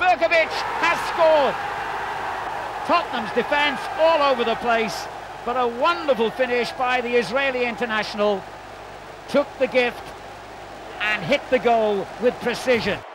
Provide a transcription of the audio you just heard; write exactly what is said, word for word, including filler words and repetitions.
Berkovic has scored. Tottenham's defence all over the place, but a wonderful finish by the Israeli international. Took the gift and hit the goal with precision.